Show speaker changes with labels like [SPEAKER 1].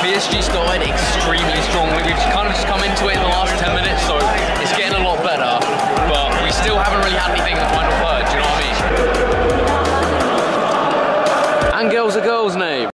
[SPEAKER 1] PSG started extremely strongly. We've kind of just come into it in the last 10 minutes, so it's getting a lot better. But we still haven't really had anything in the final third, do you know what I mean? Angel's a girl's name.